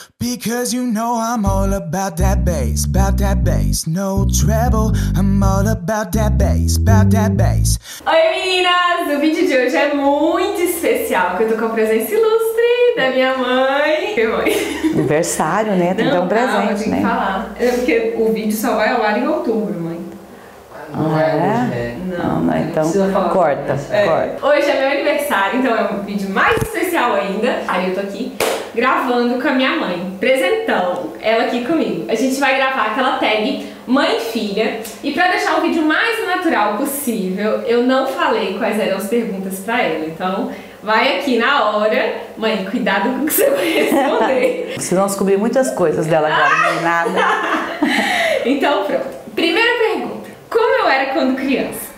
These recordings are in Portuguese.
Because you know I'm all about that bass, no treble, I'm all about that bass, Oi meninas, o vídeo de hoje é muito especial, porque eu tô com a presença ilustre da minha mãe. Que mãe? Aniversário, né? Tem que dar um presente, né? Falar. É porque o vídeo só vai ao ar em outubro, mãe. Não é? Não, então corta. Hoje é meu aniversário, então é um vídeo mais especial ainda. Aí eu tô aqui gravando com a minha mãe, presentão, ela aqui comigo. A gente vai gravar aquela tag mãe e filha. E pra deixar o vídeo mais natural possível, eu não falei quais eram as perguntas pra ela. Então vai aqui na hora. Mãe, cuidado com o que você vai responder. Vocês vão descobrir muitas coisas dela agora, não nada. Então pronto. Primeira pergunta. Como eu era quando criança?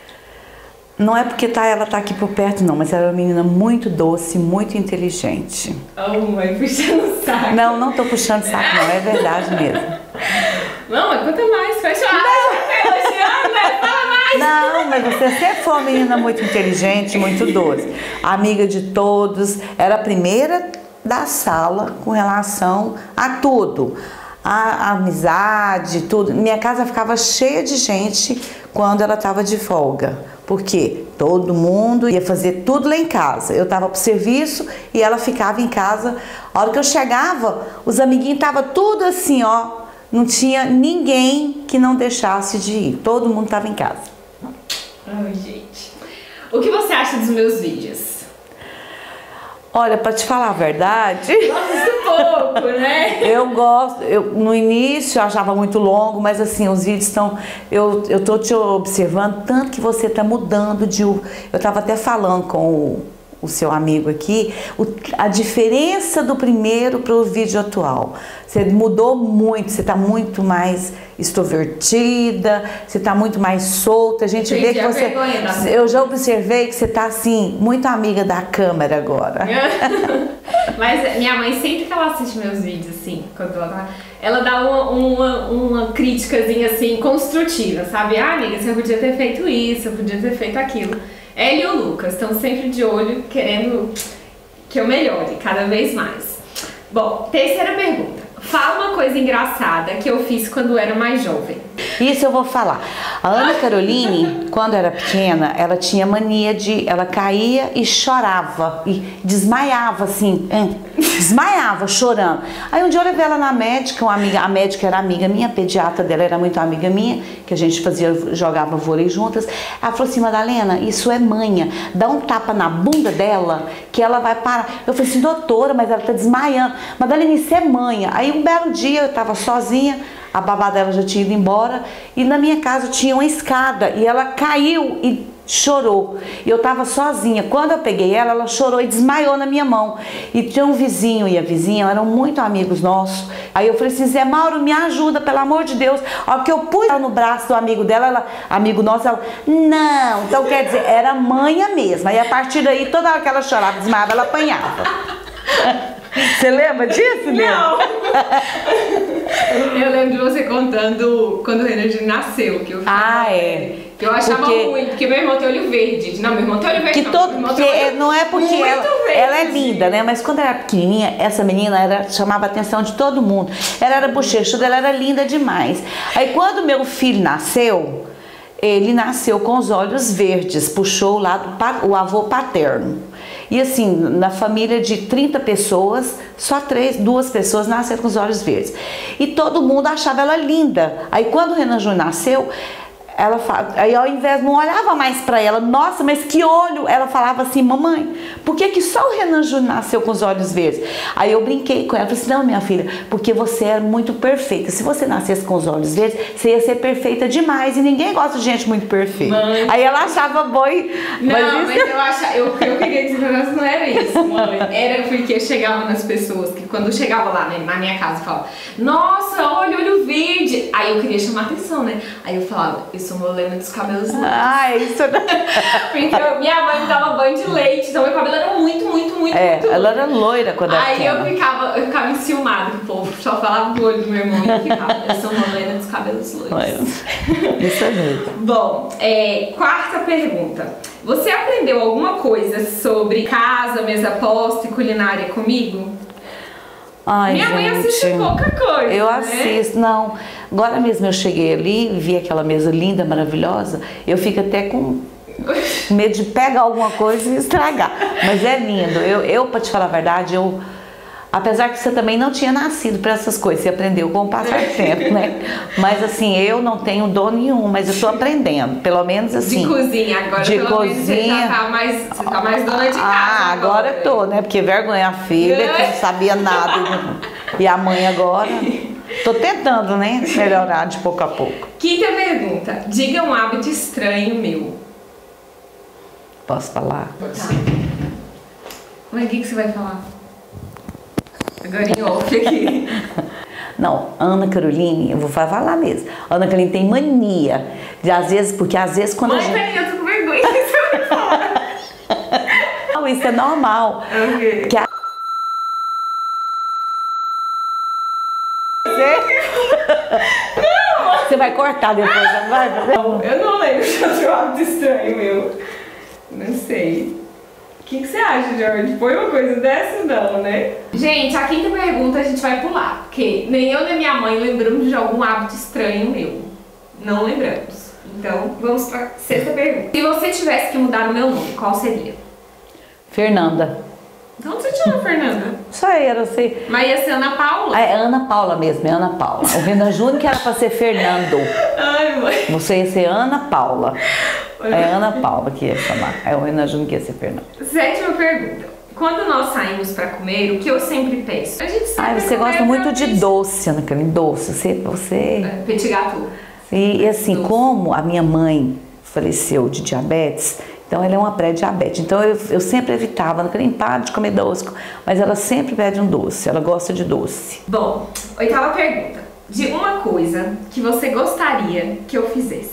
Não é porque ela tá aqui por perto, não, mas ela é uma menina muito doce, muito inteligente. Oh, mãe, puxando o saco. Não tô puxando saco, não, é verdade mesmo. Não, mas conta mais, fecha o ar, elogiando, né? Fala mais. Não, mas você sempre foi uma menina muito inteligente, muito doce. Amiga de todos, era a primeira da sala com relação a tudo. A amizade, tudo. Minha casa ficava cheia de gente quando ela estava de folga. Porque todo mundo ia fazer tudo lá em casa. Eu estava pro serviço e ela ficava em casa. A hora que eu chegava, os amiguinhos estavam tudo assim, ó. Não tinha ninguém que não deixasse de ir. Todo mundo estava em casa. Ai, gente. O que você acha dos meus vídeos? Olha, pra te falar a verdade... Gosto pouco, né? Eu gosto, no início eu achava muito longo, mas assim, os vídeos estão... Eu tô te observando, tanto que você tá mudando de... Eu tava até falando com o seu amigo aqui, a diferença do primeiro para o vídeo atual. Você mudou muito, você tá muito mais extrovertida, você tá muito mais solta, a gente vê que você... Eu já observei que você tá assim, muito amiga da câmera agora. Mas minha mãe, sempre que ela assiste meus vídeos, assim, quando ela dá uma criticazinha, assim, construtiva, sabe? Ah, amiga, você podia ter feito isso, eu podia ter feito aquilo. Ela e o Lucas estão sempre de olho, querendo que eu melhore cada vez mais. Bom, terceira pergunta. Fala uma coisa engraçada que eu fiz quando era mais jovem. Isso eu vou falar. A Ana Caroline, quando era pequena, ela tinha mania de... Ela caía e chorava, e desmaiava assim, desmaiava chorando. Aí um dia eu levei ela na médica, a médica era amiga minha, a pediatra dela era muito amiga minha, que a gente jogava vôlei juntas. Ela falou assim, Madalena, isso é manha, dá um tapa na bunda dela que ela vai parar. Eu falei assim, doutora, mas ela tá desmaiando. Madalena, isso é manha. Aí um belo dia eu tava sozinha, a babá dela já tinha ido embora e na minha casa tinha uma escada e ela caiu e chorou. E eu tava sozinha. Quando eu peguei ela, ela chorou e desmaiou na minha mão. E tinha um vizinho e a vizinha eram muito amigos nossos. Aí eu falei assim, Zé Mauro, me ajuda, pelo amor de Deus. A hora que eu pus ela no braço do amigo dela, amigo nosso, ela, não. Então quer dizer, era manha mesmo. Aí a partir daí, toda hora que ela chorava, desmaiava, ela apanhava. Você lembra disso, né? Não! Eu lembro de você contando quando o Renan nasceu, que eu que eu achava ruim, porque meu irmão tem olho verde. Não, meu irmão tem olho verde. Não é porque ela é linda, né? Mas quando ela era pequenininha, essa menina chamava a atenção de todo mundo. Ela era bochechuda, ela era linda demais. Aí quando meu filho nasceu, ele nasceu com os olhos verdes, puxou o avô paterno. E assim, na família de 30 pessoas, só 2 pessoas nasceram com os olhos verdes. E todo mundo achava ela linda. Aí quando o Renan Júnior nasceu, aí ao invés, não olhava mais pra ela, nossa, mas que olho! Ela falava assim, mamãe, por que só o Renan Júnior nasceu com os olhos verdes? Aí eu brinquei com ela, falei assim, não, minha filha, porque você é muito perfeita. Se você nascesse com os olhos verdes, você ia ser perfeita demais e ninguém gosta de gente muito perfeita. Mãe. Aí ela achava boi. Mas eu queria dizer pra você, não era isso, mãe. Era porque eu chegava nas pessoas, que quando eu chegava lá, né, na minha casa, eu falava, nossa, olha, olho verde. Aí eu queria chamar atenção, né? Aí eu falava, eu sou Morena dos cabelos loiros. Ah, isso. Porque minha mãe me dava banho de leite, então meu cabelo era muito muito ela era loira quando era pequena. Aí eu ficava enciumada, que o povo só falava do olho do meu irmão e eu ficava, eu sou Morena dos cabelos loiros. Isso é mesmo. Bom, quarta pergunta. Você aprendeu alguma coisa sobre casa, mesa posta e culinária comigo? Ai, Minha mãe assiste gente, pouca coisa, eu né? assisto, não. Agora mesmo eu cheguei ali, vi aquela mesa linda, maravilhosa. Eu fico até com medo de pegar alguma coisa e estragar. Mas é lindo. Eu para te falar a verdade, apesar que você também não tinha nascido para essas coisas, você aprendeu com o passar do tempo, né? Mas assim, eu não tenho dom nenhum, mas eu estou aprendendo, pelo menos assim. De cozinha, agora de pelo menos você já tá mais dona de casa. Ah, agora eu tô, né? Porque vergonha a filha, que não sabia nada. E a mãe agora. Tô tentando, né? Melhorar de pouco a pouco. Quinta pergunta. Diga um hábito estranho meu. Posso falar? Tá. Mas o que você vai falar? Agora em off aqui. Não, Ana Caroline, eu vou falar mesmo. Ana Caroline tem mania de porque às vezes quando Mãe, a gente... peraí, eu tô com vergonha. Você vai falar. Não, isso é normal. Ok. Que Você vai cortar depois, não vai fazer? Eu não lembro de outro hábito estranho meu. Não sei. O que você acha, Jorge? Foi uma coisa dessa? Não, né? Gente, a quinta pergunta a gente vai pular. Porque nem eu nem minha mãe lembramos de algum hábito estranho meu. Não lembramos. Então, vamos pra sexta pergunta. Se você tivesse que mudar o meu nome, qual seria? Fernanda. De onde você tirou a Fernanda? Isso aí, era assim. Mas ia ser Ana Paula? É Ana Paula mesmo, é Ana Paula. O Renan Júnior que era pra ser Fernando. Ai, mãe. Você ia ser Ana Paula. É Ana Paula que ia chamar. É o Renan Júnior que ia ser Fernando. Sétima pergunta. Quando nós saímos pra comer, o que eu sempre peço? A gente sempre Você gosta muito de doce, Ana Carolina, doce. Você... Petit gâteau. E assim, Doce. como a minha mãe faleceu de diabetes, então ela é uma pré-diabetes. Então eu sempre evitava, Ana Carolina, para de comer doce. Mas ela sempre pede um doce, ela gosta de doce. Bom, oitava pergunta. Diga uma coisa que você gostaria que eu fizesse.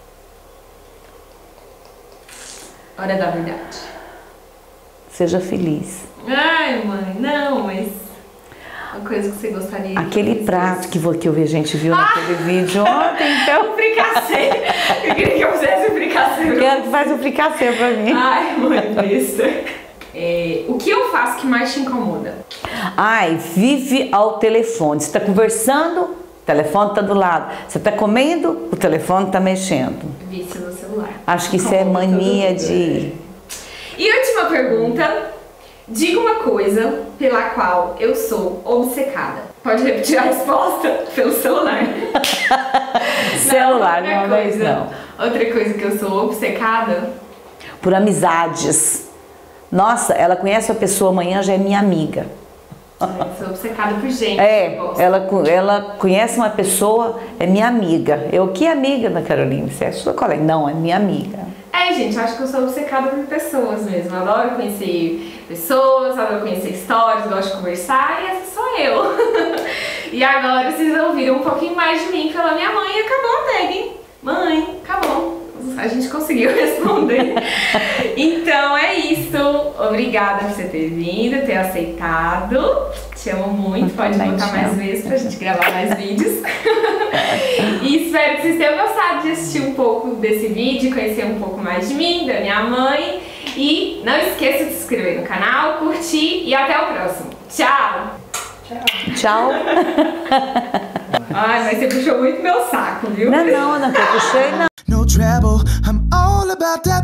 Hora da verdade. Seja feliz. Ai, mãe, não, mas... Uma coisa que você gostaria Aquele que eu prato que a gente viu naquele vídeo ontem, então... O fricassê. Eu queria que eu fizesse o fricassê. Quero que faz um fricassê pra mim. Ai, mãe, besta. O que eu faço que mais te incomoda? Ai, vive ao telefone. Você tá conversando, o telefone tá do lado. Você tá comendo, o telefone tá mexendo. Vício no celular. Acho que isso é mania de... E última pergunta. Diga uma coisa pela qual eu sou obcecada. Pode repetir a resposta pelo celular. Celular, outra não é isso coisa. não. Outra coisa que eu sou obcecada. Por amizades. Nossa, ela conhece a pessoa amanhã, já é minha amiga. Eu sou obcecada por gente. que eu gosto. Ela conhece uma pessoa, é minha amiga. Que amiga da Carolina? Você é sua colega? Não, é minha amiga. Gente, acho que eu sou obcecada por pessoas mesmo. Eu adoro conhecer pessoas, adoro conhecer histórias, gosto de conversar e essa sou eu. E agora vocês ouviram um pouquinho mais de mim pela minha mãe e acabou a tag, hein? Mãe, acabou. A gente conseguiu responder. Então é isso. Obrigada por você ter vindo, ter aceitado. Te amo muito. Pode voltar mais vezes pra gente gravar mais vídeos. E espero que vocês tenham gostado de assistir um pouco desse vídeo, conhecer um pouco mais de mim, da minha mãe. E não esqueça de se inscrever no canal, curtir e até o próximo. Tchau! Tchau. Ai, mas você puxou muito meu saco, viu? Não, Ana, eu puxei, não. No treble, I'm all about that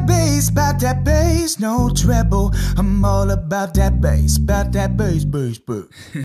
bass, no treble. I'm all about that bass, bass.